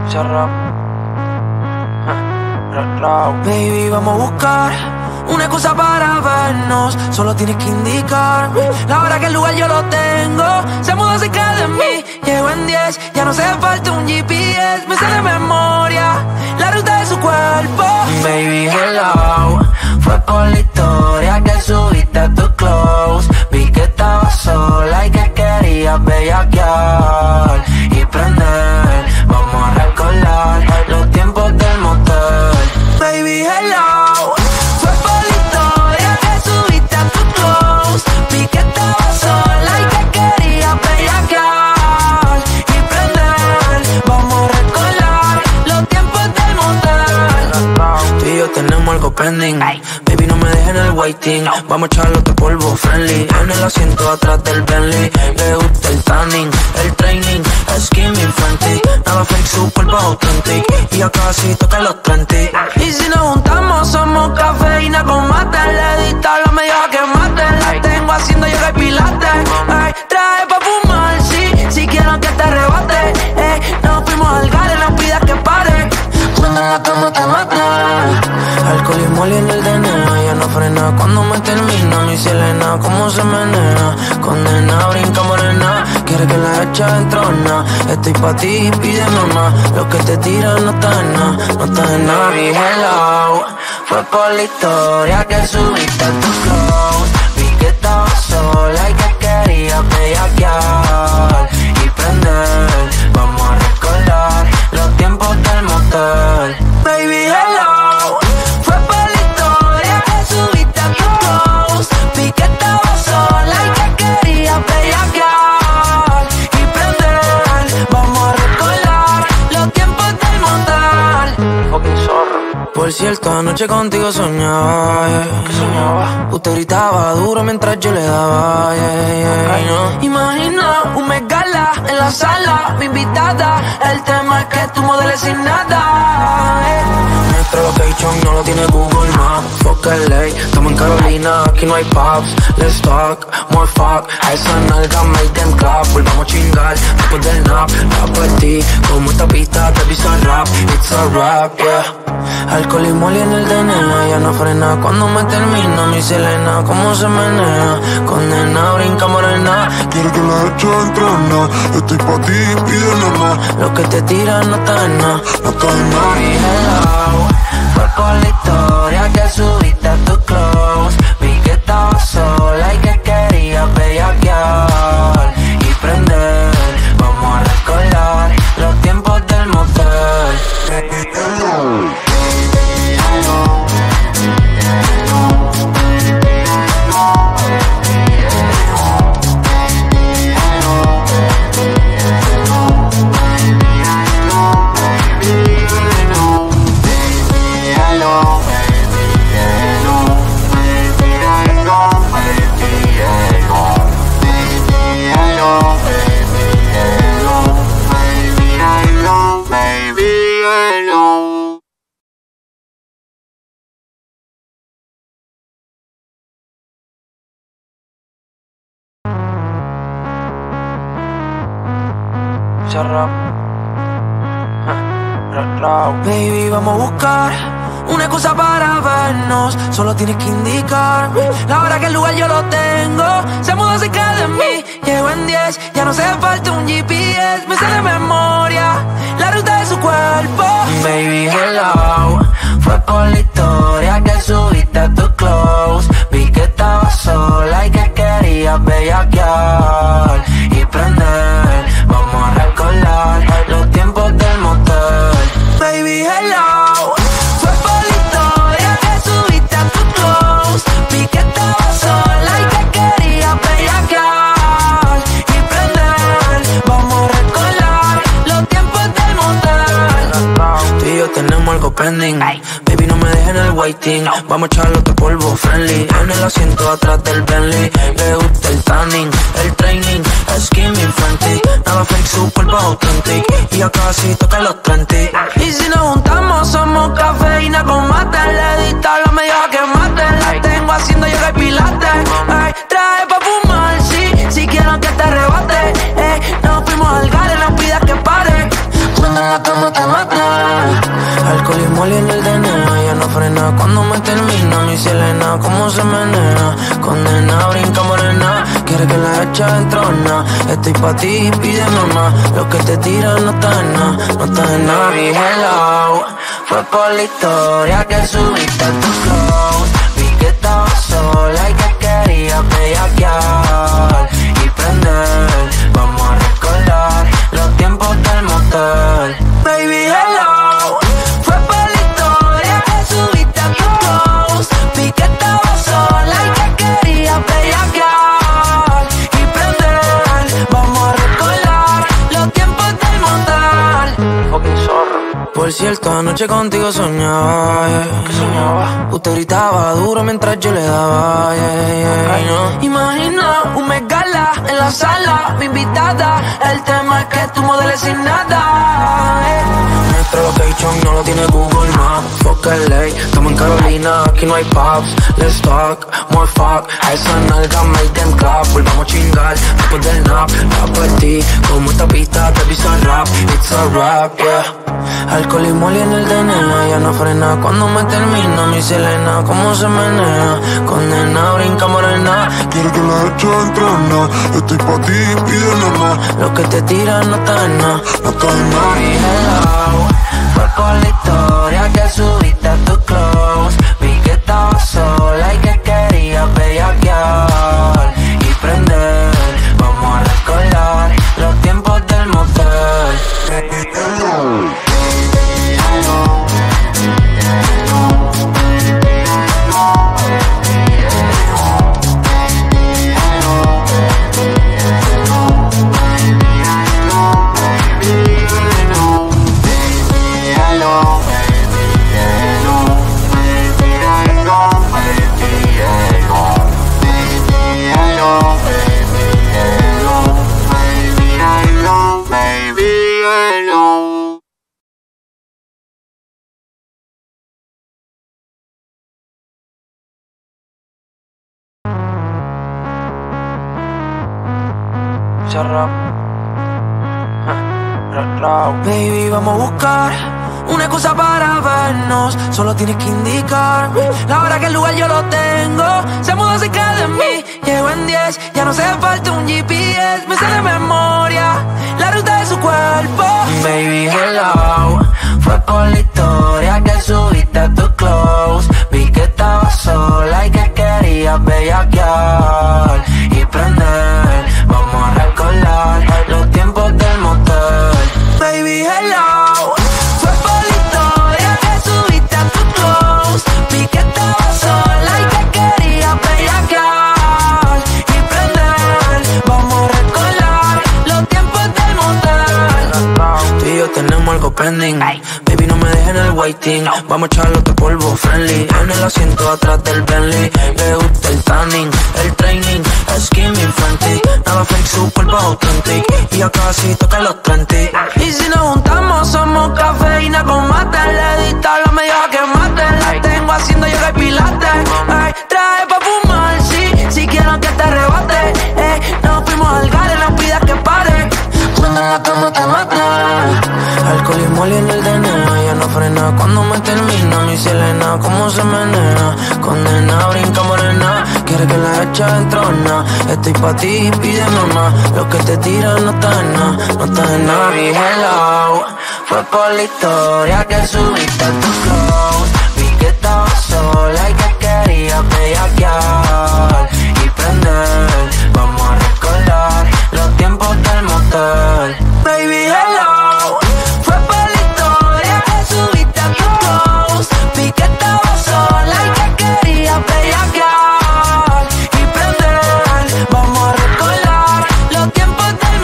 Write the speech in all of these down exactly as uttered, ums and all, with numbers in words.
Rap. Baby, vamos a buscar una excusa para vernos. Solo tienes que indicar la hora que el lugar yo lo tengo. Se mudó cerca de mí, llego en diez. Ya no hace falta un G P S. Me sé de memoria la ruta de su cuerpo. Baby, hello. Fue por la historia que subiste a tu close. Vi que estabas sola y que querías bellaquear y prender. Vamos a recordar los tiempos del motel. Baby, hello. Fue por la historia que subiste a tu close. Vi que estabas sola y que querías bellaquear y prender. Vamos a recordar los tiempos del motel. Tú y yo tenemos algo pending. Baby, no me dejes en el waiting. Vamos a echarle otro polvo friendly. En el asiento atrás del Bentley. Le gusta el tanning, el training, skimming Fenty. Nada fake, su cuerpo authentic. Y ya casi toca los treinta. Y si nos juntamos somos cafeína con mate. Le dista la media que mate. La tengo haciendo yoga y pilates. Ay, trae pa' fumar, sí. Si quiero que te arrebate. Eh, nos fuimos al gare, no pidas que pare. Cuando en la cama te mata. Alcohol y moli en el D N A. Ya no frena cuando me termina. Mi Selena, cómo se menea. Condena, brinca morena. Quiere que la eche entrona. Estoy pa' ti, pide mamá. Lo que te tiran no está en nada. No está en nada. Mi hello. Fue por la historia que subiste a tu close. Vi que estabas sola y que querías bellaquear y prender. Vamos a recordar los tiempos del motel. Baby, hello. Fue por la historia que subiste a tu close. Vi que estabas sola y que querías bellaquear y prender. Vamos a recordar los tiempos del motel. Fucking zorro. Por cierto, anoche contigo soñaba, yeah. ¿Qué soñaba? Usted gritaba duro mientras yo le daba, yeah, yeah. Ay, no. Imagina un megala en la sala, mi invitada. El tema es que tú modeles sin nada, yeah. Nuestro location no lo tiene Google Maps. Fuck L A, estamos en Carolina, aquí no hay pubs. Let's talk, more fuck. A esa nalga make them clap. Volvamos a chingar después del nap. Rap por ti, como esta pista te pisa rap. It's a rap, yeah. Alcohol y moli en el D N A. Ya no frena cuando me termina. Mi Selena, cómo se menea. Condena, brinca morena. Quiere que la eche entrona. Estoy pa' ti, pide nomás. Lo que te tiran no está en nada. No está en nada. Mi hello. Fue por la historia que subiste a tu close. Vi que estabas sola y que querías bellaquear y prender. Vamos a recordar los tiempos del motel. Rap. Baby, vamos a buscar una excusa para vernos. Solo tienes que indicar la hora que el lugar yo lo tengo. Se mudó cerca de mí, llego en diez. Ya no hace falta un G P S. Me sé de memoria la ruta de su cuerpo. Baby, hello. Fue por la historia que subiste a tu close. Vi que estabas sola y que querías bellaquear y prender. Vamos a recordar los tiempos del motel. Baby, hello. Fue por la historia que subiste a tu close. Vi que estabas sola y que querías bellaquear y prender. Vamos a recordar los tiempos del motel. Tú y yo tenemos algo pending. Baby, no me dejes en el waiting. Vamos a echarle otro polvo friendly. En el asiento atrás del Bentley. Le gusta el tanning, el training, skimming Fenty. Nada fake, su cuerpo authentic. Y ya casi toca los treinta. Y si nos juntamos somos cafeína con mate. Le dista la media que mate. La tengo haciendo yoga y pilates. Ay, trae pa' fumar, sí. Si quiero que te arrebate. Eh, nos fuimos al gare, no pidas que pare. Cuando en la cama te mate. frena cuando me termina. Mi Selena, cómo se menea. Condena, brinca morena. Quiere que la eche entrona. Estoy pa' ti, pide mamá. Lo que te tiran no está en nada, no está en nada. Mi hello, fue por la historia que subiste a tus clothes. Vi que estabas sola y que querías bellaquear y prender. Vamos a recordar los tiempos del motel. Baby, hello, fue por la historia que subiste a tus clothes. Vi que estabas sola y que querías bellaquear y prender. Vamos a recordar los tiempos del motel. Fucking zorro. Por cierto, anoche contigo soñaba, yeah. ¿Qué soñaba? Usted gritaba duro mientras yo le daba, yeah, yeah. Ay, no. Imagina un megala en la sala, mi invitada. El tema es que tú modeles sin nada, yeah. Nuestro location no lo tiene Google Maps. Fuck L A, estamos en Carolina, aquí no hay pubs. Let's talk, more fuck. A esa nalga make them clap. Volvamos a chingar después del nap. La por ti, como esta pista te pisa el rap. It's a rap, yeah. Alcohol y moli en el D N A, ya no frena cuando me termina. Mi Selena, cómo se menea. Condena, brinca morena. Quiere que la eche entrona. Estoy pa' ti, pide mamá. Lo que te tiran no está en nada, no está en nada. Mi hello, fue por la historia que subiste a tus clothes. Vi que estabas sola y que querías bellaquear y prender. Vamos a recordar los tiempos del motel. Baby, vamos a buscar una excusa para vernos. Solo tienes que indicarme la hora que el lugar yo lo tengo. Se mudó cerca de mí, llego en diez. Ya no hace falta un G P S. Me sé de memoria la ruta de su cuerpo. Baby, hello, fue por la historia que subiste a tus clothes. Vi que estabas sola y que querías bellaquear y prender. Vamos a recordar los tiempos del motel. Baby, hello, fue por la historia que subiste a tus clothes. Vi que estabas sola y que querías bellaquear y prender. Vamos a recordar los tiempos del motel. Tú y yo tenemos algo pending. Baby, no me dejes en el waiting. Vamos a echarle otro polvo friendly. En el asiento atrás del Bentley. Le gusta el tanning, el training, skimming frantic. Nada fake, su cuerpo authentic. Y ya casi toca los treinta. Y si nos juntamos somos cafeína con mate. Le dista la media que mate. La tengo haciendo yoga y pilates. Ay, traje pa' fumar, sí. Si quiero que te arrebate. Eh, nos fuimos al gare, no pidas que pare. Cuando en la cama te mata. Alcohol y moli en el D N A, ya no frena cuando me termina. Mi Selena, cómo se menea. Condena, brinca morena. Quiere que la eche entrona. Estoy pa' ti, pide mamá. Lo que te tiran no está en nada, no está en nada. Mi hello, fue por la historia que subiste a tus clothes. Vi que estabas sola y que querías bellaquear y prender. Vamos a recordar los tiempos del motel. Baby, hello, fue por la historia que subiste a tus clothes. Vi que estabas sola y que querías bellaquear y prender. Vamos a recordar los tiempos del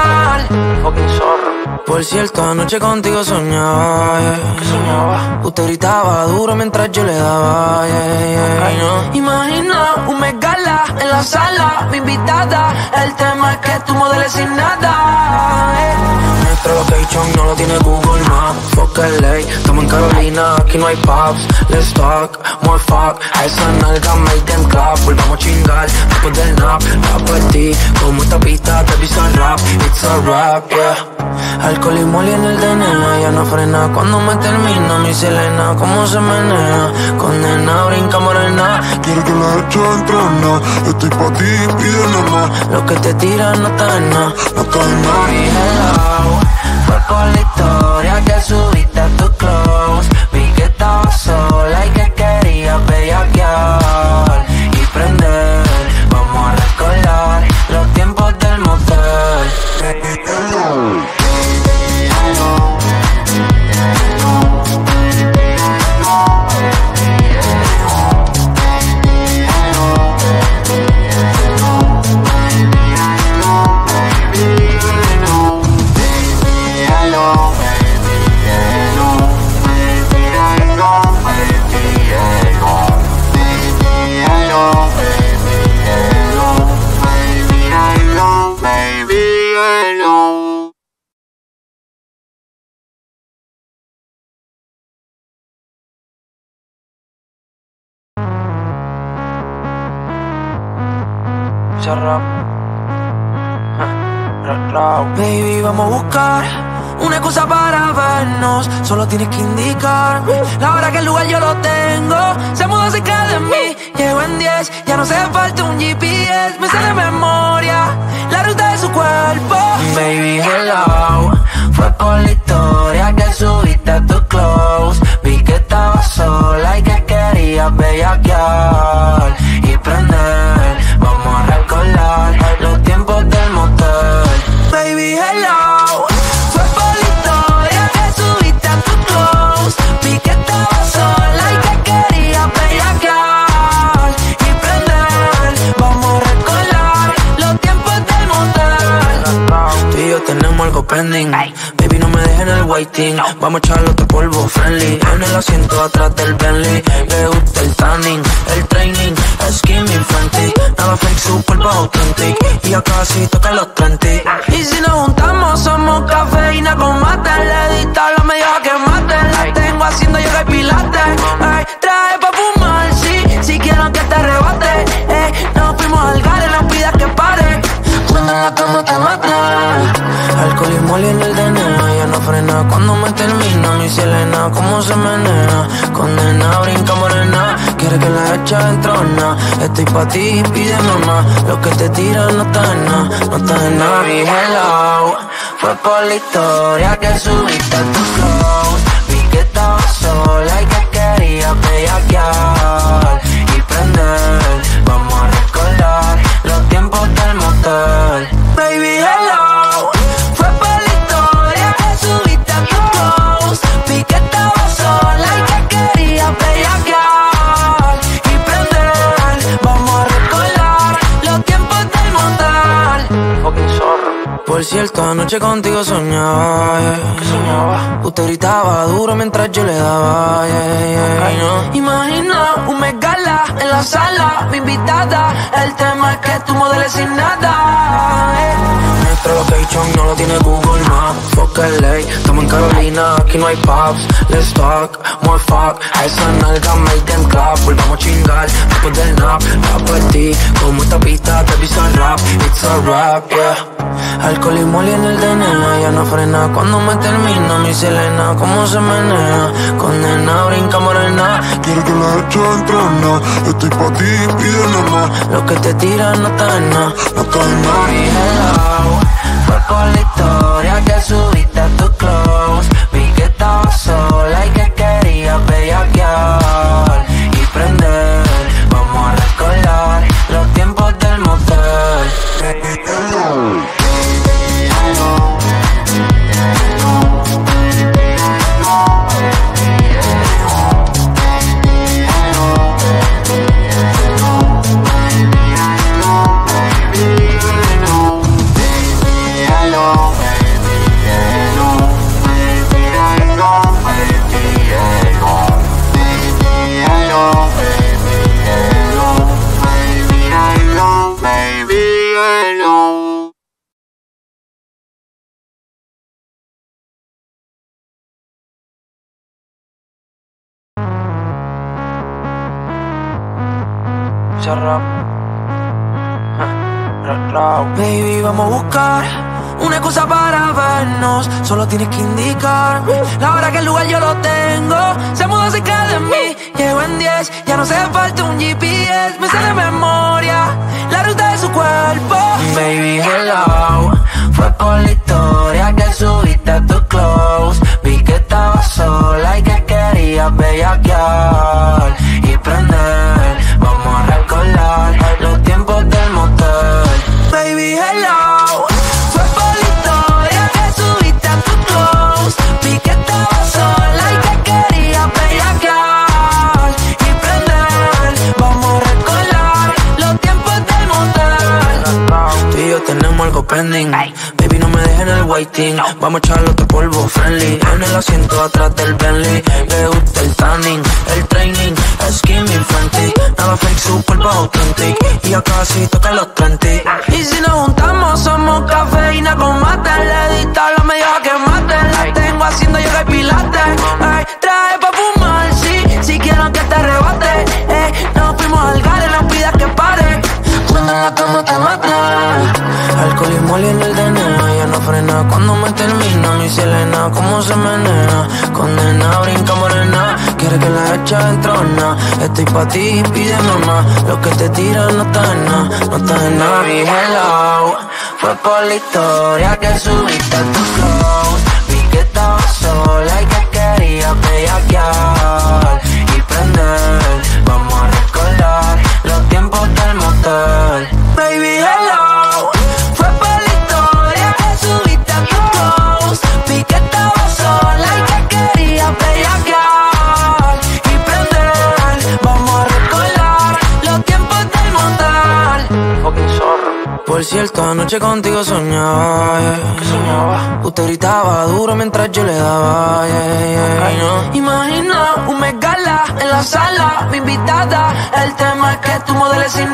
motel. Fucking zorro. Por cierto, anoche contigo soñaba, yeah. ¿Qué soñaba? Usted gritaba duro mientras yo le daba, yeah, yeah. Ay, no. Imagina un megala en la sala, mi invitada. El tema es que tú modeles sin nada, yeah. Nuestro location no lo tiene Google Maps. Fuck L A, estamos en Carolina, aquí no hay pubs. Let's talk, more fuck. A esa nalga make them clap. Volvamos a chingar después del nap. La por ti, como esta pista te pisa el rap. It's a rap, yeah. Alcohol y moli en el D N A, ya no frena cuando me termina mi Selena, cómo se menea, condena, brinca morena. Quiere que la eche entrenar, estoy pa' ti, pide nomás. Lo que te tiran no está en nada, no está en nada. Baby, hello, fue por la historia que subiste a tu close. Vi que estabas sola y que querías bellaquear y prender. Vamos a recordar los tiempos del motel. Baby, hello. Baby, vamos a buscar una excusa para vernos. Solo tienes que indicarme la hora que el lugar yo lo tengo. Se mudó cerca de mí, llego en diez. Ya no hace falta un G P S, me sé de memoria la ruta de su cuerpo. Baby, hello, fue por la historia que subiste a tu close. Vi que estabas sola y que querías bellaquear y prender. Vamos a recordar los tiempos del motel. Baby, hello, fue por la historia que subiste a tu close. Vi que estabas sola y que querías bellaquear y prender. Vamos a recordar los tiempos del motel. Tú y yo tenemos algo pending. Baby, no me dejes en el waiting. Vamos a echarle otro polvo friendly en el asiento atrás del Bentley. Le gusta el tanning, el training, skinny friendly. Nada fake, su cuerpo authentic. Y ya casi toca los treinta. Y si nos juntamos somos cafeína con mate. Le dista la media que mate. La tengo haciendo yoga y pilates. Ay, trae pa' fumar, sí, si quiero que te arrebate. Eh, nos fuimos al gare, no pidas que pare. Cuando en la cama te mate. Alcohol y moli en el D N A, ya no frena cuando me termina mi Selena, cómo se menea, condena, brinca morena. Quiere que la eche entrona, estoy pa' ti, pide mamá. Lo que te tiran no está en nada, no está en nada. Baby, hello, fue por la historia que subiste a tu close. Vi que estabas sola y que querías bellaquear y prender. Vamos a recordar los tiempos del motel. Baby, hello, fue por la historia que subiste a tu close. Vi que estabas sola y que querías bellaquear y prender. Vamos a recordar los tiempos del motel. Fucking zorro. Por cierto, anoche contigo soñaba, yeah. ¿Qué soñaba? Usted gritaba duro mientras yo le daba, yeah, yeah, okay, no. Imagina un megala en la sala, mi invitada. El tema es que tú modeles sin nada, eh. Nuestro location no lo tiene Google Maps. Fuck L A, estamos en Carolina, aquí no hay pubs. Let's talk, more fuck. A esa nalga make them clap. Volvamos a chingar después del nap. Va por ti, como esta pista te pisa el rap. It's a rap, yeah. Alcohol y moli en el D N A, ya no frena cuando me termina mi Selena, cómo se menea, condena, brinca morena. Quiere que la eche entrenar, estoy pa' ti, pide nomás. Lo que te tiran no está en nada, no está en nada. Baby, hello, fue por la historia que subiste a tu close. Vi que estabas sola y que querías bellaquear y prender. Vamos a recordar los tiempos del motel. Baby, hello. Baby, vamos a buscar una excusa para vernos. Solo tienes que indicar la hora que el lugar yo lo tengo. Se mudó cerca de mí, llego en diez. Ya no hace falta un G P S, me sé de memoria la ruta de su cuerpo. Baby, hello, fue por la historia que subiste a tu close. Vi que estabas sola y que querías bellaquear y prender. Vamos a recordar los tiempos del motel. Baby, hello, fue por la historia que subiste a tu close. Vi que estabas sola y que querías bellaquear y prender. Vamos a recordar los tiempos del motel. Tú y yo tenemos algo pending. Baby, no me dejes en el waiting. Vamos a echarle otro polvo friendly en el asiento atrás del Bentley. Le gusta el tanning, el training, skimming Fenty. Nada fake, su cuerpo authentic. Y ya casi toca los treinta. Y si nos juntamos somos cafeína con mate. Le dista la media que mate. La tengo haciendo yoga y pilates. Ay, trae pa' fumar, sí, si quiero que te arrebate. Eh, nos fuimos al gare, no pidas que pare. Cuando en la cama te mata. Alcohol y moli en el D N A. Ya no frena cuando me termina. Mi Selena, cómo se menea. Condena, brinca morena. Quiere que la eche entrona. Estoy pa' ti, pide mamá. Lo que te tiran no está en nada, no está en nada. Mi hello, fue por la historia que subiste a tu close. Vi que estabas sola y que querías bellaquear y prender. Vamos a recordar los tiempos del motel. Baby, hello, fue por la historia que subiste a tu close. Vi que estabas sola y que querías bellaquear y prender. Vamos a recordar los tiempos del motel. Fucking zorro. Por cierto, anoche contigo soñaba, yeah. ¿Qué soñaba? Usted gritaba duro mientras yo le daba, yeah, yeah, no. Imagina un megala en la sala, mi invitada. El tema es que tú modeles sin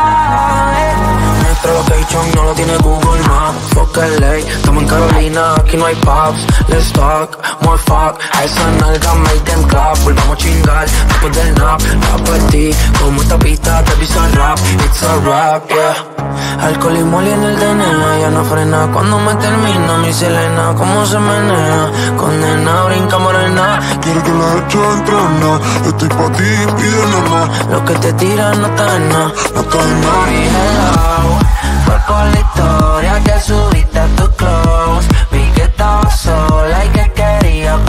nada, eh. Nuestro location no lo tiene Google Maps. Fuck L A, estamos en Carolina, aquí no hay pubs. Let's talk, more fuck. A esa nalga make them clap. Volvamos a chingar después del nap. Rap por ti, como esta pista te pisa el rap. It's a rap, yeah. Alcohol y moli en el D N A. Ya no frena cuando me termina. Mi Selena, cómo se menea. Condena, brinca morena. Quiere que la eche entrona. Estoy pa' ti, pide nomás. Lo que te tiran no está en nada, no está en nada. Mi hello, fue por la historia que subiste a tu close. Vi que estabas sola y que querías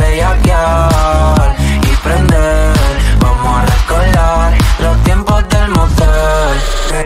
bellaquear y prender. Vamos a recordar los tiempos del motel.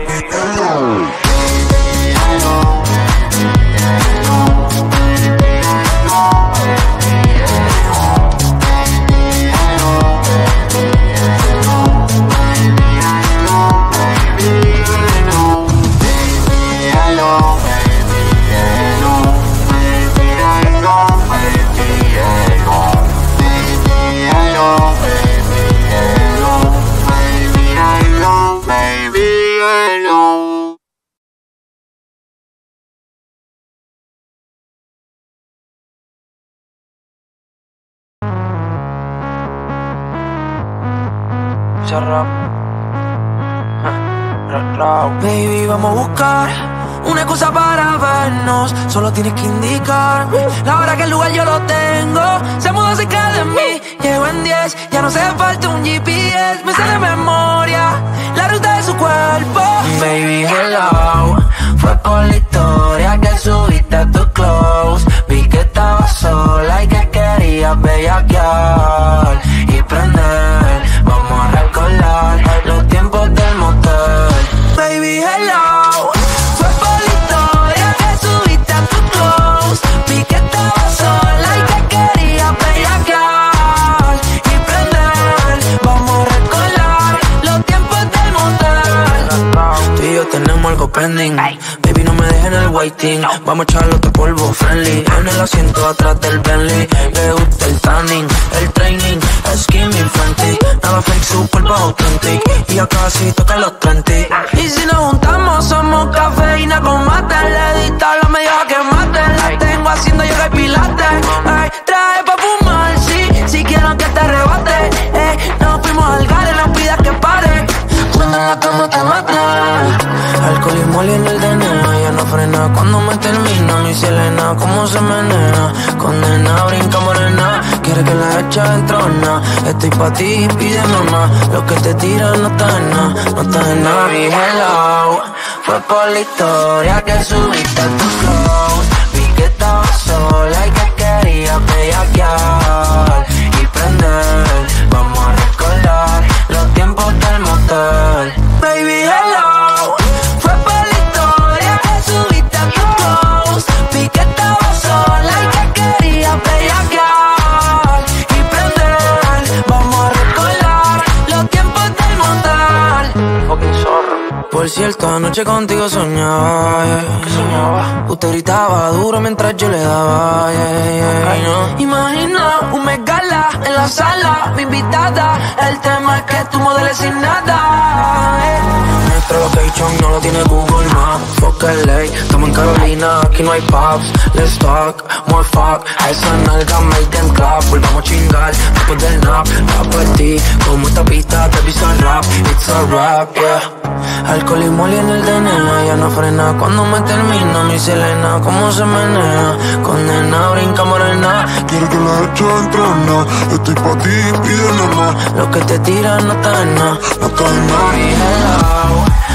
Baby, vamos a buscar una excusa para vernos. Solo tienes que indicar la hora que el lugar yo lo tengo. Se mudó cerca de mí, llego en diez. Ya no hace falta un G P S, me sé de memoria la ruta de su cuerpo. Baby, hello, fue por la historia que subiste a tu close. Vi que estabas sola y que querías bellaquear y prender. Vamos a recordar los tiempos del motel. Baby, hello, fue por la historia que subiste a tu close. Vi que estabas sola y que querías bellaquear y prender. Vamos a recordar los tiempos del motel. Tú y yo tenemos algo pending. Baby, no me dejes en el waiting. Vamos a echarle otro polvo friendly en el asiento atrás del Bentley. Le gusta el tanning, el training, skimming Fenty. Nada fake, su cuerpo authentic. Y ya casi toca los treinta. Y si nos juntamos somos cafeína con mate. Le dista la media que mate. La tengo haciendo yoga y pilates. Ay, trae pa' fumar, sí, si quiero que te arrebate. Eh, nos fuimos al gare, no pidas que pare. Cuando en la cama te mata. Alcohol y moli en el D N A. Ya no frena cuando me termina. Mi Selena, cómo se menea. Condena, brinca morena, quiere que la eche entrona. Estoy pa' ti, pide mamá. Lo que te tiran no está en nada, no está en nada. Mi hello, fue por la historia que subiste a tu flow. Vi que estabas sola y que querías bellaquear y prender. Vamos a recordar los tiempos del motel. Baby, hello, fue por la historia que subiste a tu post. Vi que estabas sola y que querías bellaquear y prender. Vamos a recordar los tiempos del motel. Fucking zorro. Por cierto, anoche contigo soñaba, yeah. ¿Qué soñaba? Usted gritaba duro mientras yo le daba, yeah, yeah, no. Imagina un megala en la sala, mi invitada. El tema es que tú modeles sin nada, yeah. Nuestro location no lo tiene Google Maps. Fuck L A, estamos en Carolina, aquí no hay pubs. Let's talk, more fuck. A esa nalga make them clap. Volvamos a chingar después del nap. Va por ti, como esta pista te pisa el rap. It's a rap, yeah. Alcohol y moli en el D N A, ya no frena cuando me termina mi Selena. Cómo se menea, condena, brinca morena. Quiere que la eche entrona. Estoy pa' ti, pide mamá. Lo que te tiran no está en nada, no está en nada. hello.